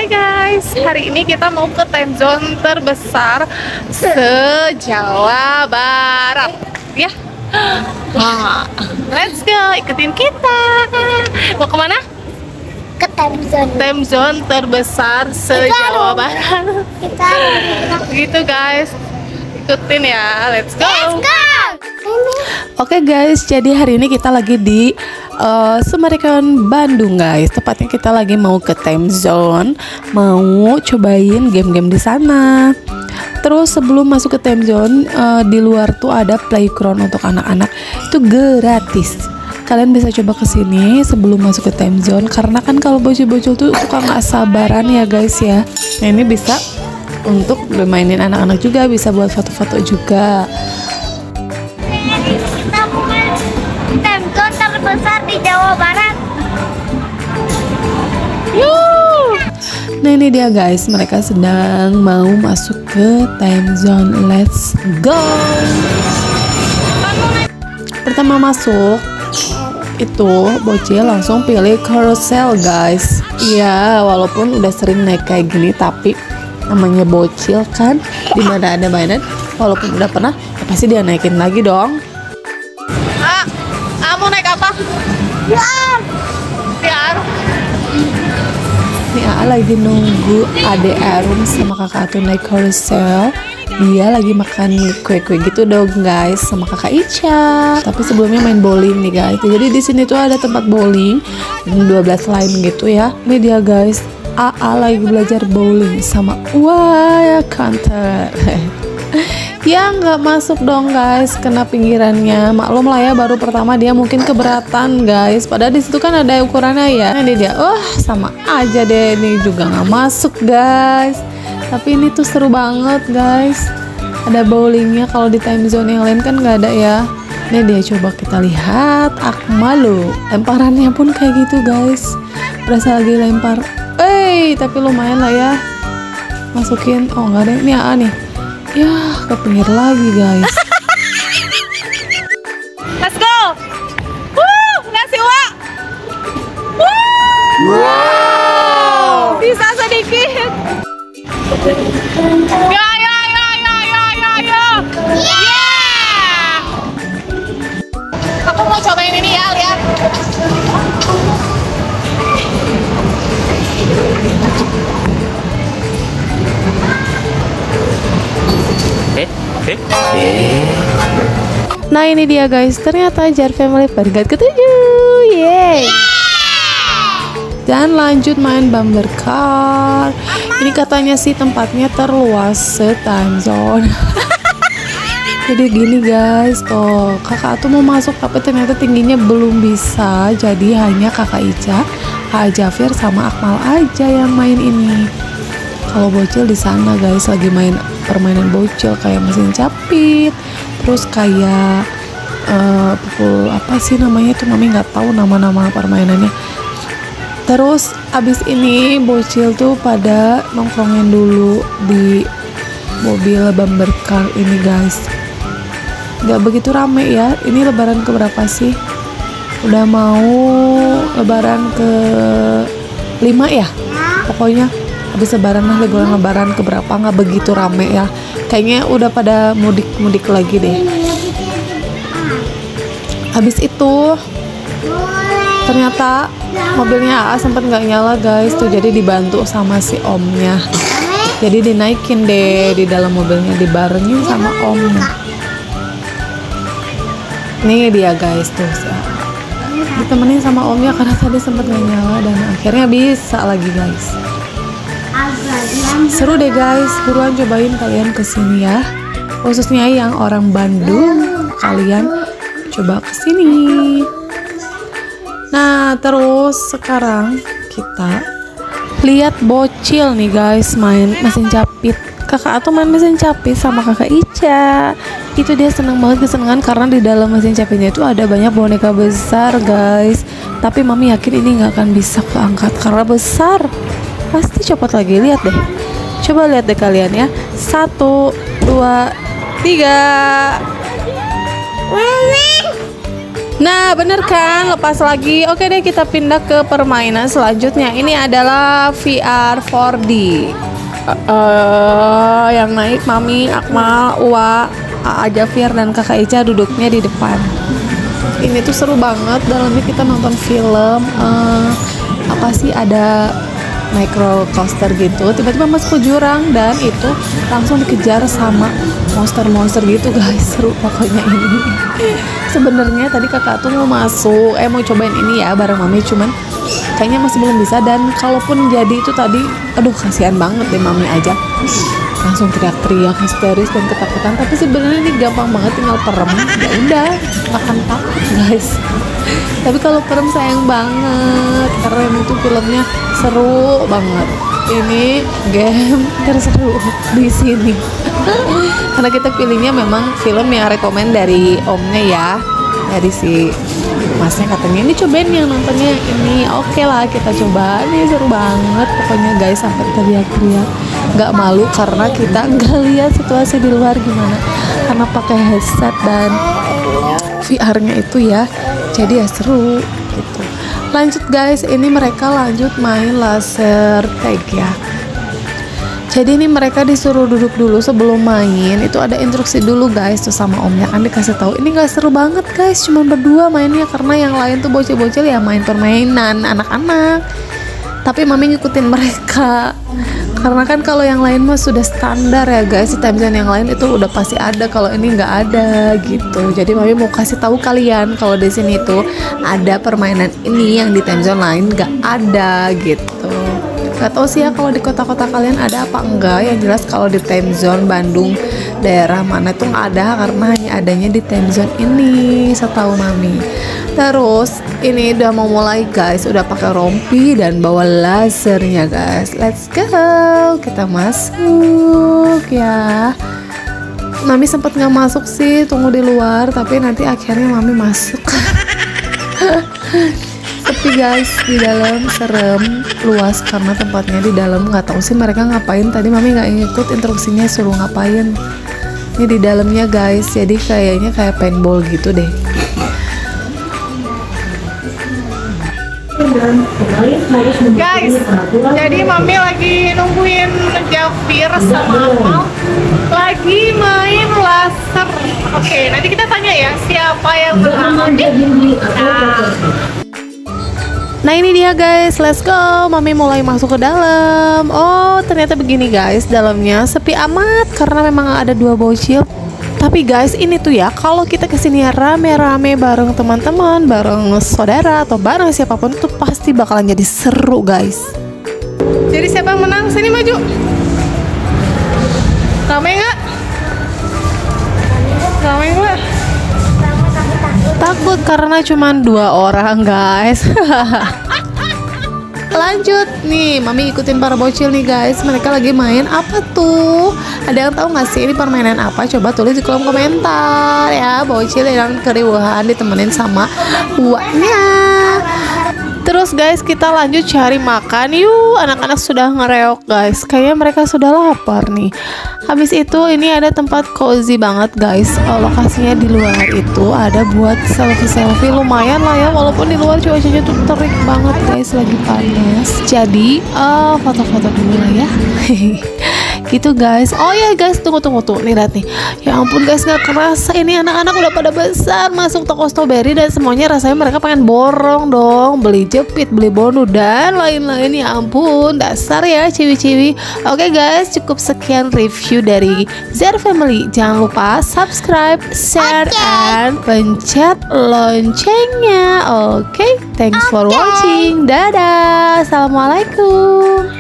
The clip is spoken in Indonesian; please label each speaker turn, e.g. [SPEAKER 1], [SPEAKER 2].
[SPEAKER 1] Hai guys, hari ini kita mau ke time zone terbesar se-Jawa Barat. Ya, let's go, ikutin kita. Mau kemana?
[SPEAKER 2] Ke time zone.
[SPEAKER 1] Time zone terbesar se-Jawa Barat.
[SPEAKER 2] Kita
[SPEAKER 1] Gitu guys, ikutin ya, let's go.
[SPEAKER 2] let's go.
[SPEAKER 3] Oke guys, jadi hari ini kita lagi di Summarecon Bandung guys. Tepatnya kita lagi mau ke time zone, mau cobain game-game di sana. Terus sebelum masuk ke time zone, di luar tuh ada playground untuk anak-anak, itu gratis. Kalian bisa coba kesini sebelum masuk ke time zone, karena kan kalau bocil-bocil tuh suka nggak sabaran ya guys ya. Nah ini bisa untuk bermainin anak-anak juga, bisa buat foto-foto juga.
[SPEAKER 2] Kita mau time zone terbesar di Jawa Barat.
[SPEAKER 3] Nah ini dia guys, mereka sedang mau masuk ke time zone. Let's go. Pertama masuk itu bocil langsung pilih carousel guys. Iya, walaupun udah sering naik kayak gini, tapi namanya bocil kan, dimana ada mainan, walaupun udah pernah ya pasti dia naikin lagi dong.
[SPEAKER 1] Mau naik apa? Biar.
[SPEAKER 3] Nih Aa lagi nunggu adek Arum sama kakak Atu naik carousel. Dia lagi makan kue-kue gitu dong guys sama kakak Ica. Tapi sebelumnya main bowling nih guys. Jadi di sini tuh ada tempat bowling 12 lain gitu ya. Ini dia guys, Aa lagi belajar bowling sama wah counter. Ya nggak masuk dong guys, kena pinggirannya. Maklum lah ya, baru pertama dia mungkin keberatan guys. Padahal di situ kan ada ukurannya ya. Nah dia, sama aja deh, ini juga nggak masuk guys. Tapi ini tuh seru banget guys. Ada bowlingnya, kalau di time zone yang lain kan nggak ada ya. Ini dia, coba kita lihat Akmalu. Lemparannya pun kayak gitu guys. Berasa lagi lempar. Tapi lumayan lah ya. Masukin, nggak ada. Ini Aa nih. Ya, ke pinggir lagi guys.
[SPEAKER 1] Let's go. Ngasih Wak. Wow. Bisa sedikit. Ya. Yeah. Aku mau cobain ini ya, lihat.
[SPEAKER 3] Nah ini dia guys, ternyata Jar Family peringkat ke-7. Yeay. Dan lanjut main bumper car. Ini katanya sih tempatnya terluas se-time zone. Jadi gini guys, tuh kakak tuh mau masuk tapi ternyata tingginya belum bisa. Jadi hanya kakak Ica, Kak Jafir sama Akmal aja yang main ini. Kalau bocil di sana guys lagi main permainan bocil kayak mesin capit, terus kayak pukul apa sih namanya tuh, mami nggak tahu nama-nama permainannya. Terus abis ini bocil tuh pada nongkrongin dulu di mobil bumper car ini guys. Nggak begitu rame ya. Ini lebaran keberapa sih? Udah mau lebaran ke-5 ya pokoknya. Habis lebaran lah, lebaran keberapa, nggak begitu rame ya. Kayaknya udah pada mudik lagi deh. Habis itu ternyata mobilnya Aa sempat nggak nyala guys tuh, jadi dibantu sama si omnya. Jadi dinaikin deh di dalam mobilnya, dibarengin sama omnya. Nih dia guys tuh, ditemenin sama omnya karena tadi sempat nggak nyala dan akhirnya bisa lagi guys. Seru deh guys, buruan cobain kalian kesini ya. Khususnya yang orang Bandung, kalian coba kesini. Nah terus sekarang kita lihat bocil nih guys main mesin capit. Kakak Atu main mesin capit sama kakak Ica. Itu dia seneng banget, kesenangan karena di dalam mesin capitnya itu ada banyak boneka besar guys. Tapi mami yakin ini nggak akan bisa keangkat karena besar. Pasti copot lagi, lihat deh. Coba lihat deh kalian ya. 1, 2, 3. Nah, bener kan? Lepas lagi. Oke deh, kita pindah ke permainan selanjutnya. Ini adalah VR 4D. Yang naik Mami, Akmal, Uwa, Jafir dan Kakak Ica duduknya di depan. Ini tuh seru banget. Dalamnya kita nonton film. Apa sih, ada micro coaster gitu, tiba-tiba masuk ke jurang dan itu langsung dikejar sama monster-monster gitu guys. Seru pokoknya ini. Sebenarnya tadi kakak tuh mau masuk, mau cobain ini ya bareng Mami, cuman kayaknya masih belum bisa. Dan kalaupun jadi itu tadi, aduh kasihan banget deh Mami aja langsung teriak-teriak histeris dan ketakutan. Tapi sebenarnya ini gampang banget, tinggal perem, ya udah akan takut guys. Tapi kalau perem sayang banget, keren itu filmnya, seru banget. Ini game terseru di sini. Karena kita pilihnya memang film yang rekomen dari omnya ya, dari si masnya katanya ini cobain yang nontonnya ini. Oke lah, kita coba. Ini seru banget pokoknya guys, sampai teriak-teriak. Nggak malu karena kita nggak lihat situasi di luar gimana, karena pakai headset dan VR-nya itu ya, jadi ya seru gitu. Lanjut guys, ini mereka lanjut main laser tag ya. Jadi ini mereka disuruh duduk dulu sebelum main. Itu ada instruksi dulu guys tuh sama omnya, kan dikasih tahu ini nggak seru banget guys, cuma berdua mainnya karena yang lain tuh bocil-bocil ya main permainan anak-anak. Tapi Mami ngikutin mereka karena kan kalau yang lain mah sudah standar ya guys, di time zone yang lain itu udah pasti ada, kalau ini nggak ada gitu. Jadi Mami mau kasih tahu kalian kalau di sini tuh ada permainan ini yang di time zone lain nggak ada gitu. Gak tau sih ya kalau di kota-kota kalian ada apa enggak. Yang jelas kalau di time zone Bandung daerah mana tuh nggak ada, karena hanya adanya di time zone ini setahu Mami. Terus ini udah mau mulai guys, udah pakai rompi dan bawa lasernya guys. Let's go, kita masuk ya. Mami sempat nggak masuk sih, tunggu di luar, tapi nanti akhirnya Mami masuk. Sepi guys, di dalam serem, luas karena tempatnya di dalam. Nggak tahu sih mereka ngapain tadi, Mami nggak ngikut instruksinya suruh ngapain. Ini di dalamnya guys, jadi kayaknya kayak paintball gitu deh.
[SPEAKER 1] Guys, jadi Mami lagi nungguin Jafir sama Akmal lagi main laser. Oke, nanti kita tanya ya siapa yang menang.
[SPEAKER 3] Nah ini dia guys, let's go. Mami mulai masuk ke dalam. Oh ternyata begini guys, dalamnya sepi amat karena memang ada dua bocil. Tapi guys, ini tuh ya, kalau kita kesini rame-rame bareng teman-teman, bareng saudara atau bareng siapapun, itu pasti bakalan jadi seru guys.
[SPEAKER 1] Jadi siapa yang menang? Sini maju. Rame nggak? Rame nggak?
[SPEAKER 3] Takut karena cuma 2 orang guys. Lanjut nih, Mami ikutin para bocil nih guys. Mereka lagi main apa tuh? Ada yang tahu nggak sih ini permainan apa? Coba tulis di kolom komentar ya. Bocil yang keriuhan ditemenin sama uaknya. Terus guys, kita lanjut cari makan yuk. Anak-anak sudah ngereok guys, kayaknya mereka sudah lapar nih. Habis itu ini ada tempat cozy banget guys. Lokasinya di luar itu ada buat selfie-selfie, lumayan lah ya, walaupun di luar cuacanya tuh terik banget guys, lagi panas. Jadi foto-foto dulu lah ya. Gitu guys. Oh ya guys, tunggu tuh, nih lihat nih. Ya ampun guys, nggak kerasa ini anak-anak udah pada besar masuk toko strawberry dan semuanya rasanya mereka pengen borong dong, beli jepit, beli bonu dan lain-lain. Ya ampun, dasar ya ciwi-ciwi. Oke guys, cukup sekian review dari Zer Family. Jangan lupa subscribe, share, and pencet loncengnya. Oke, thanks for watching. Dadah, assalamualaikum.